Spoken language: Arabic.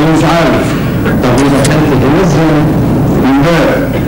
مش عارف. طب إذا كانت تتنزل من باب